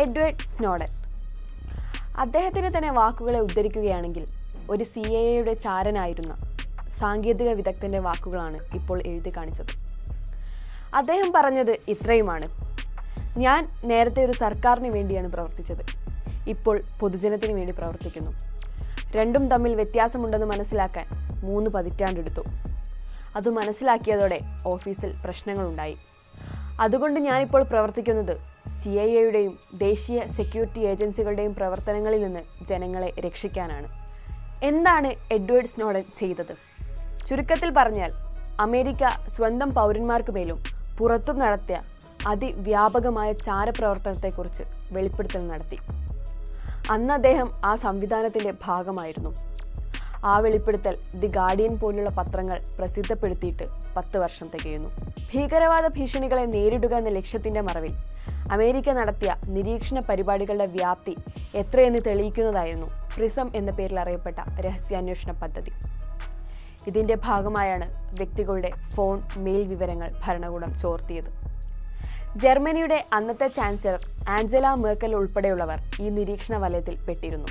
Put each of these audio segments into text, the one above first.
Edward Snowden. അദ്ദേഹത്തിന് തന്നെ വാക്കുകളെ ഉദ്ധരിക്കുകയാണെങ്കിൽ ഒരു CIA ചാരനായിരുന്ന സാങ്കേതിക വിദഗ്ധൻ്റെ വാക്കുകളാണ് ഇപ്പോൾ എഴുതി കാണിച്ചത്. അദ്ദേഹം പറഞ്ഞത് ഇത്രയുമാണ്: ഞാൻ നേരത്തെ ഒരു സർക്കാരിന് വേണ്ടിയാണ് പ്രവർത്തിച്ചത്, ഇപ്പോൾ പൊതുജനത്തിന് വേണ്ടി പ്രവർത്തിക്കുന്നു. രണ്ടും തമ്മിൽ വ്യത്യാസമുണ്ടെന്ന് മനസ്സിലാക്കാൻ 3 പതിറ്റാണ്ടെടുത്തു. അത് മനസ്സിലാക്കിയതോടെ ഓഫീസിൽ പ്രശ്നങ്ങളുണ്ടായി. അതുകൊണ്ട് ഞാനിപ്പോൾ പ്രവർത്തിക്കുന്നത് CIA ദേശീയ സെക്യൂരിറ്റി ഏജൻസികളുടെയും പ്രവർത്തനങ്ങളിൽ നിന്ന് ജനങ്ങളെ രക്ഷിക്കാനാണ്. എന്താണ് എഡ്വേർഡ് സ്നോഡൻ ചെയ്തത്? ചുരുക്കത്തിൽ പറഞ്ഞാൽ, അമേരിക്ക സ്വന്തം പൗരന്മാർക്ക് മേലും പുറത്തും നടത്തിയ അതിവ്യാപകമായ ചാരപ്രവർത്തനത്തെക്കുറിച്ച് വെളിപ്പെടുത്തൽ നടത്തി. അന്ന് അദ്ദേഹം ആ സംവിധാനത്തിൻ്റെ ഭാഗമായിരുന്നു. ആ വെളിപ്പെടുത്തൽ ദി ഗാർഡിയൻ പോലുള്ള പത്രങ്ങൾ പ്രസിദ്ധപ്പെടുത്തിയിട്ട് 10 വർഷം തികയുന്നു. ഭീകരവാദ ഭീഷണികളെ നേരിടുക എന്ന ലക്ഷ്യത്തിൻ്റെ മറവിൽ അമേരിക്ക നടത്തിയ നിരീക്ഷണ പരിപാടികളുടെ വ്യാപ്തി എത്രയെന്ന് തെളിയിക്കുന്നതായിരുന്നു പ്രിസം എന്ന പേരിൽ അറിയപ്പെട്ട രഹസ്യാന്വേഷണ പദ്ധതി. ഇതിൻ്റെ ഭാഗമായാണ് വ്യക്തികളുടെ ഫോൺ, മെയിൽ വിവരങ്ങൾ ഭരണകൂടം ചോർത്തിയത്. ജർമ്മനിയുടെ അന്നത്തെ ചാൻസലർ ആഞ്ചല മേർക്കൽ ഉൾപ്പെടെയുള്ളവർ ഈ നിരീക്ഷണ വലയത്തിൽ പെട്ടിരുന്നു.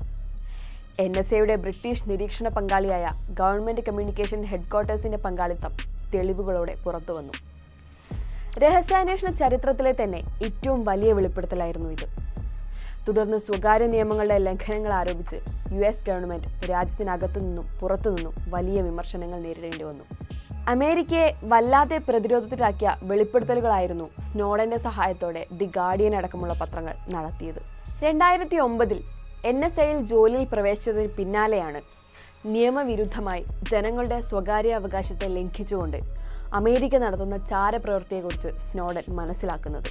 NSAയുടെ ബ്രിട്ടീഷ് നിരീക്ഷണ പങ്കാളിയായ ഗവൺമെൻറ് കമ്മ്യൂണിക്കേഷൻ ഹെഡ്ക്വാർട്ടേഴ്സിൻ്റെ പങ്കാളിത്തം തെളിവുകളോടെ പുറത്തുവന്നു. രഹസ്യാന്വേഷണ ചരിത്രത്തിലെ തന്നെ ഏറ്റവും വലിയ വെളിപ്പെടുത്തലായിരുന്നു ഇത്. തുടർന്ന് സ്വകാര്യ നിയമങ്ങളുടെ ലംഘനങ്ങൾ ആരോപിച്ച് US ഗവൺമെൻറ് രാജ്യത്തിനകത്തു നിന്നും പുറത്തുനിന്നും വലിയ വിമർശനങ്ങൾ നേരിടേണ്ടി വന്നു. അമേരിക്കയെ വല്ലാതെ പ്രതിരോധത്തിലാക്കിയ വെളിപ്പെടുത്തലുകളായിരുന്നു സ്നോഡന്റെ സഹായത്തോടെ ദി ഗാർഡിയൻ അടക്കമുള്ള പത്രങ്ങൾ നടത്തിയത്. 2009 NSAയിൽ ജോലിയിൽ പ്രവേശിച്ചതിന് പിന്നാലെയാണ് നിയമവിരുദ്ധമായി ജനങ്ങളുടെ സ്വകാര്യ അവകാശത്തെ ലംഘിച്ചുകൊണ്ട് അമേരിക്ക നടത്തുന്ന ചാരപ്രവൃത്തിയെക്കുറിച്ച് സ്നോഡൻ മനസ്സിലാക്കുന്നത്.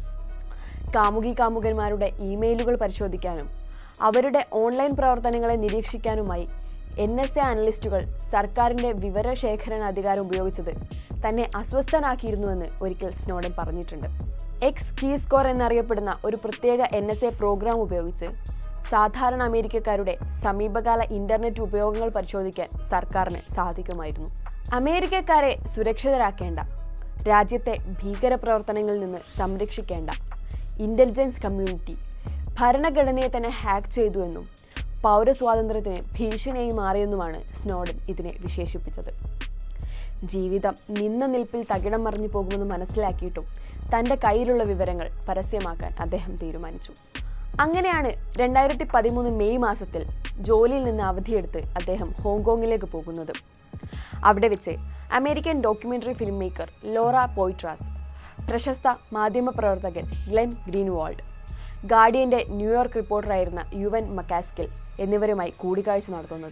കാമുകന്മാരുടെ ഇമെയിലുകൾ പരിശോധിക്കാനും അവരുടെ ഓൺലൈൻ പ്രവർത്തനങ്ങളെ നിരീക്ഷിക്കാനുമായി NSA അനലിസ്റ്റുകൾ സർക്കാരിൻ്റെ വിവരശേഖരണ അധികാരം ഉപയോഗിച്ചത് തന്നെ അസ്വസ്ഥനാക്കിയിരുന്നുവെന്ന് ഒരിക്കൽ സ്നോഡൻ പറഞ്ഞിട്ടുണ്ട്. എക്സ് കീ സ്കോർ എന്നറിയപ്പെടുന്ന ഒരു പ്രത്യേക NSA പ്രോഗ്രാം ഉപയോഗിച്ച് സാധാരണ അമേരിക്കക്കാരുടെ സമീപകാല ഇൻ്റർനെറ്റ് ഉപയോഗങ്ങൾ പരിശോധിക്കാൻ സർക്കാരിന് സാധിക്കുമായിരുന്നു. അമേരിക്കക്കാരെ സുരക്ഷിതരാക്കേണ്ട, രാജ്യത്തെ ഭീകരപ്രവർത്തനങ്ങളിൽ നിന്ന് സംരക്ഷിക്കേണ്ട ഇൻ്റലിജൻസ് കമ്മ്യൂണിറ്റി ഭരണഘടനയെ തന്നെ ഹാക്ക് ചെയ്തുവെന്നും പൗരസ്വാതന്ത്ര്യത്തിന് ഭീഷണിയായി മാറിയെന്നുമാണ് സ്നോഡൻ ഇതിനെ വിശേഷിപ്പിച്ചത്. ജീവിതം നിന്ന നിൽപ്പിൽ തകിടം മറിഞ്ഞു പോകുമെന്ന് മനസ്സിലാക്കിയിട്ടും തൻ്റെ കയ്യിലുള്ള വിവരങ്ങൾ പരസ്യമാക്കാൻ അദ്ദേഹം തീരുമാനിച്ചു. അങ്ങനെയാണ് 2013 മെയ് മാസത്തിൽ ജോലിയിൽ നിന്ന് അവധിയെടുത്ത് അദ്ദേഹം ഹോങ്കോങ്ങിലേക്ക് പോകുന്നത്. അവിടെ വെച്ച് American documentary film maker Laura Poitras, പ്രശസ്ത മാധ്യമപ്രവർത്തകൻ ഗ്ലെൻ ഗ്രീൻവാൾഡ്, ഗാർഡിയൻ്റെ ന്യൂയോർക്ക് റിപ്പോർട്ടറായിരുന്ന യുവൻ മക്കാസ്കിൽ എന്നിവരുമായി കൂടിക്കാഴ്ച നടത്തുന്നത്.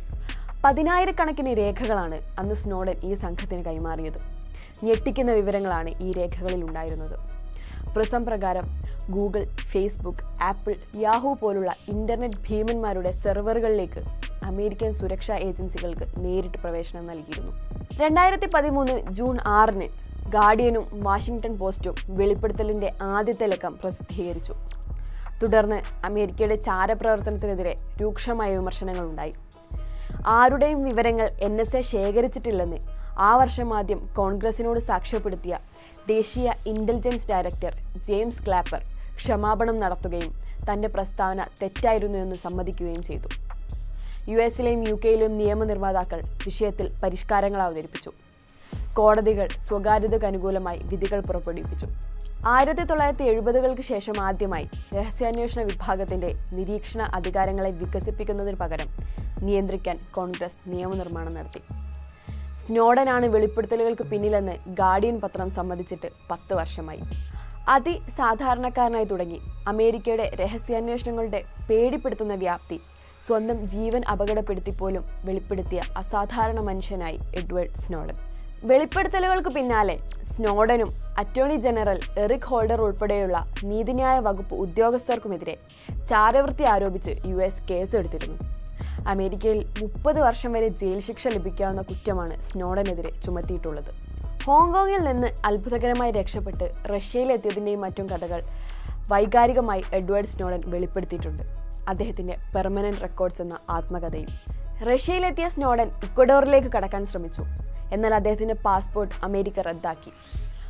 10,000 രേഖകളാണ് അന്ന് സ്നോഡൻ ഈ സംഘത്തിന് കൈമാറിയത്. ഞെട്ടിക്കുന്ന വിവരങ്ങളാണ് ഈ രേഖകളിൽ ഉണ്ടായിരുന്നത്. പ്രിസം പ്രകാരം ഗൂഗിൾ, ഫേസ്ബുക്ക്, ആപ്പിൾ, യാഹൂ പോലുള്ള ഇൻ്റർനെറ്റ് ഭീമന്മാരുടെ സെർവറുകളിലേക്ക് അമേരിക്കൻ സുരക്ഷാ ഏജൻസികൾക്ക് നേരിട്ട് പ്രവേശനം നൽകിയിരുന്നു. 2013 ജൂൺ 6 ഗാർഡിയനും വാഷിംഗ്ടൺ പോസ്റ്റും വെളിപ്പെടുത്തലിൻ്റെ ആദ്യത്തെ ലക്കം പ്രസിദ്ധീകരിച്ചു. തുടർന്ന് അമേരിക്കയുടെ ചാരപ്രവർത്തനത്തിനെതിരെ രൂക്ഷമായ വിമർശനങ്ങളുണ്ടായി. ആരുടെയും വിവരങ്ങൾ NSA ശേഖരിച്ചിട്ടില്ലെന്ന് ആ വർഷം ആദ്യം കോൺഗ്രസിനോട് സാക്ഷ്യപ്പെടുത്തിയ ദേശീയ ഇൻ്റലിജൻസ് ഡയറക്ടർ ജെയിംസ് ക്ലാപ്പർ ക്ഷമാപണം നടത്തുകയും തൻ്റെ പ്രസ്താവന തെറ്റായിരുന്നു എന്ന് സമ്മതിക്കുകയും ചെയ്തു. US-ലെയും UK-യിലെയും നിയമനിർമ്മാതാക്കൾ വിഷയത്തിൽ പരിഷ്കാരങ്ങൾ അവതരിപ്പിച്ചു. കോടതികൾ സ്വകാര്യതയ്ക്ക് അനുകൂലമായി വിധികൾ പുറപ്പെടുവിപ്പിച്ചു. 1970-കൾക്ക് ശേഷം ആദ്യമായി രഹസ്യാന്വേഷണ വിഭാഗത്തിൻ്റെ നിരീക്ഷണ അധികാരങ്ങളെ വികസിപ്പിക്കുന്നതിന് പകരം നിയന്ത്രിക്കാൻ കോൺഗ്രസ് നിയമനിർമ്മാണം നടത്തി. സ്നോഡനാണ് വെളിപ്പെടുത്തലുകൾക്ക് പിന്നിലെന്ന് ഗാർഡിയൻ പത്രം സമ്മതിച്ചിട്ട് 10 വർഷമായി. അതിസാധാരണക്കാരനായി തുടങ്ങി അമേരിക്കയുടെ രഹസ്യാന്വേഷണങ്ങളുടെ പേടിപ്പെടുത്തുന്ന വ്യാപ്തി സ്വന്തം ജീവൻ അപകടപ്പെടുത്തിപ്പോലും വെളിപ്പെടുത്തിയ അസാധാരണ മനുഷ്യനായി എഡ്വേർഡ് സ്നോഡൻ. വെളിപ്പെടുത്തലുകൾക്ക് പിന്നാലെ സ്നോഡനും അറ്റോർണി ജനറൽ എറിക് ഹോൾഡർ ഉൾപ്പെടെയുള്ള നീതിന്യായ വകുപ്പ് ഉദ്യോഗസ്ഥർക്കുമെതിരെ ചാരവൃത്തി ആരോപിച്ച് US കേസെടുത്തിരുന്നു. അമേരിക്കയിൽ 30 വർഷം വരെ ജയിൽ ശിക്ഷ ലഭിക്കാവുന്ന കുറ്റമാണ് സ്നോഡനെതിരെ ചുമത്തിയിട്ടുള്ളത്. ഹോങ്കോങ്ങിൽ നിന്ന് അത്ഭുതകരമായി രക്ഷപ്പെട്ട് റഷ്യയിലെത്തിയതിൻ്റെയും മറ്റും കഥകൾ വൈകാരികമായി എഡ്വേർഡ് സ്നോഡൻ വെളിപ്പെടുത്തിയിട്ടുണ്ട് അദ്ദേഹത്തിൻ്റെ പെർമനൻറ്റ് റെക്കോർഡ്സ് എന്ന ആത്മകഥയിൽ. റഷ്യയിലെത്തിയ സ്നോഡൻ ഇക്വഡോറിലേക്ക് കടക്കാൻ ശ്രമിച്ചു. എന്നാൽ അദ്ദേഹത്തിൻ്റെ പാസ്പോർട്ട് അമേരിക്ക റദ്ദാക്കി.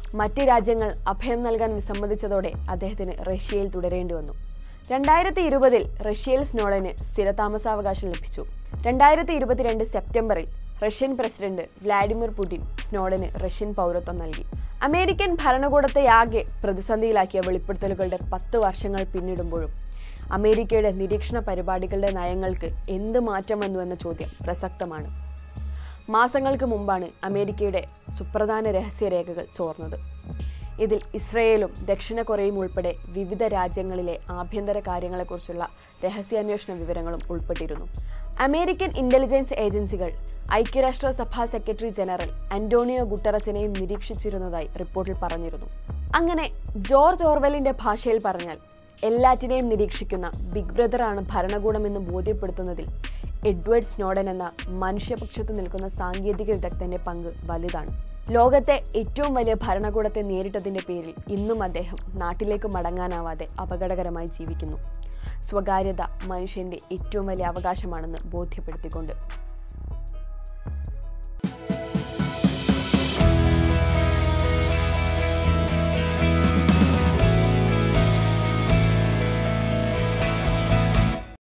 മറ്റ് രാജ്യങ്ങൾ അഭയം നൽകാൻ വിസമ്മതിച്ചതോടെ അദ്ദേഹത്തിന് റഷ്യയിൽ തുടരേണ്ടി വന്നു. 2020 റഷ്യയിൽ സ്നോഡന് സ്ഥിരതാമസാവകാശം ലഭിച്ചു. 2022 സെപ്റ്റംബറിൽ റഷ്യൻ പ്രസിഡന്റ് വ്ളാഡിമിർ പുടിൻ സ്നോഡന് റഷ്യൻ പൗരത്വം നൽകി. അമേരിക്കൻ ഭരണകൂടത്തെയാകെ പ്രതിസന്ധിയിലാക്കിയ വെളിപ്പെടുത്തലുകളുടെ 10 വർഷങ്ങൾ പിന്നിടുമ്പോഴും അമേരിക്കയുടെ നിരീക്ഷണ പരിപാടികളുടെ നയങ്ങൾക്ക് എന്ത് മാറ്റം വന്നു എന്ന ചോദ്യം പ്രസക്തമാണ്. മാസങ്ങൾക്ക് മുമ്പാണ് അമേരിക്കയുടെ സുപ്രധാന രഹസ്യരേഖകൾ ചോർന്നത്. ഇതിൽ ഇസ്രയേലും ദക്ഷിണ കൊറിയയും ഉൾപ്പെടെ വിവിധ രാജ്യങ്ങളിലെ ആഭ്യന്തര കാര്യങ്ങളെക്കുറിച്ചുള്ള രഹസ്യാന്വേഷണ വിവരങ്ങളും ഉൾപ്പെട്ടിരുന്നു. അമേരിക്കൻ ഇന്റലിജൻസ് ഏജൻസികൾ ഐക്യരാഷ്ട്രസഭാ സെക്രട്ടറി ജനറൽ അന്റോണിയോ ഗുട്ടറസിനെയും നിരീക്ഷിച്ചിരുന്നതായി റിപ്പോർട്ടിൽ പറഞ്ഞിരുന്നു. അങ്ങനെ ജോർജ് ഓർവെലിന്റെ ഭാഷയിൽ പറഞ്ഞാൽ എല്ലാറ്റിനെയും നിരീക്ഷിക്കുന്ന ബിഗ് ബ്രദറാണ് ഭരണകൂടമെന്ന് ബോധ്യപ്പെടുത്തുന്നതിൽ എഡ്വേർഡ് സ്നോഡൻ എന്ന മനുഷ്യപക്ഷത്ത് നിൽക്കുന്ന സാങ്കേതിക വിദഗ്ധന്റെ പങ്ക് വലുതാണ്. ലോകത്തെ ഏറ്റവും വലിയ ഭരണകൂടത്തെ നേരിട്ടതിന്റെ പേരിൽ ഇന്നും അദ്ദേഹം നാട്ടിലേക്ക് മടങ്ങാനാവാതെ അപകടകരമായി ജീവിക്കുന്നു. സ്വകാര്യത മനുഷ്യന്റെ ഏറ്റവും വലിയ അവകാശമാണെന്ന് ബോധ്യപ്പെടുത്തിക്കൊണ്ട്.